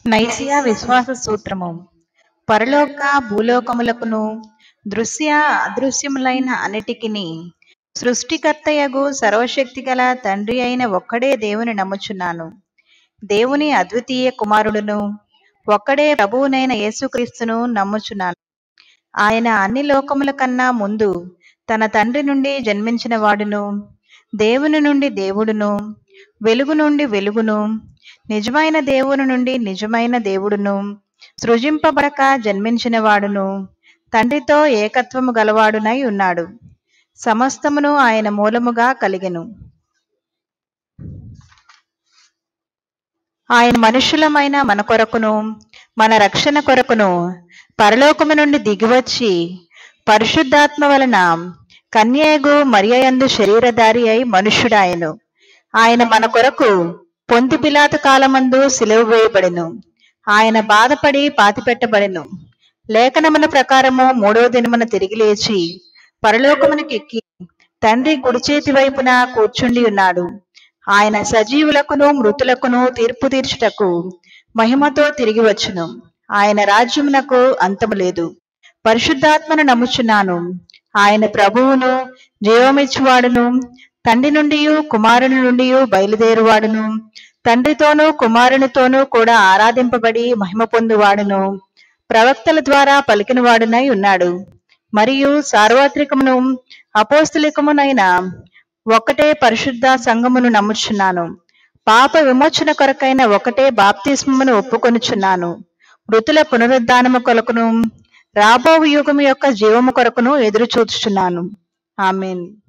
Nicaea విశ్వాస సూత్రము. పరలోక భూలోకములకును దృశ్య అదృశ్యములైన అన్నిటికిని సృష్టికర్తయగు సర్వశక్తిగల తండ్రి అయిన ఒక్కడే దేవుని నమ్ముచున్నాను. దేవుని అద్వితీయ కుమారుడును ఒక్కడే ప్రభువునైన యేసుక్రీస్తును నమ్ముచున్నాను. ఆయన అన్ని లోకముల కన్నా ముందు తన తండ్రి నుండి జన్మించిన వాడును, దేవుని నుండి దేవుడును, వెలుగు నుండి వెలుగును, నిజమైన దేవుని నుండి నిజమైన దేవుడును, సృజింపబడక జన్మించిన వాడును, తండ్రితో ఏకత్వము గలవాడునై ఉన్నాడు. సమస్తమును ఆయన మూలముగా కలిగెను. ఆయన మనుషులమైన మన కొరకును మన రక్షణ కొరకును పరలోకము నుండి దిగివచ్చి పరిశుద్ధాత్మ వలన కన్యయగు మరియయందు శరీరధారి అయి మనుష్యుడాయను. ఆయన మన కొరకు పొంతి పిలాతు కాలమందు సిలువ వేయబడెను. ఆయన బాధపడి పాతిపెట్టబడెను. లేఖనముల ప్రకారము 3వ దినమున తిరిగి లేచి పరలోకమునకెక్కి తండ్రి కుడి చేతి వైపున కూర్చుండి ఉన్నాడు. ఆయన సజీవులకును మృతులకును తీర్పు తీర్చుటకు మహిమతో తిరిగి వచ్చును. ఆయన రాజ్యమునకు అంతము లేదు. పరిశుద్ధాత్మను నమ్ముచున్నాను. ఆయన ప్రభువును జీవమిచ్చువాడును, తండ్రి నుండి కుమారుని నుండి బయలుదేరువాడును, తండ్రితోనూ కుమారునితోనూ కూడా ఆరాధింపబడి మహిమ పొందువాడును, ప్రవక్తల ద్వారా పలికినవాడునై ఉన్నాడు. మరియు సార్వత్రికమును అపోస్తలికమునైన ఒకటే పరిశుద్ధ సంఘమును నమ్ముచున్నాను. పాప విమోచన కొరకైన ఒకటే బాప్తిస్మమును ఒప్పుకొనుచున్నాను. మృతుల పునరుద్ధానము కొరకును రాబో యుగము యొక్క జీవము కొరకును ఎదురు చూచుచున్నాను. ఆమేన్.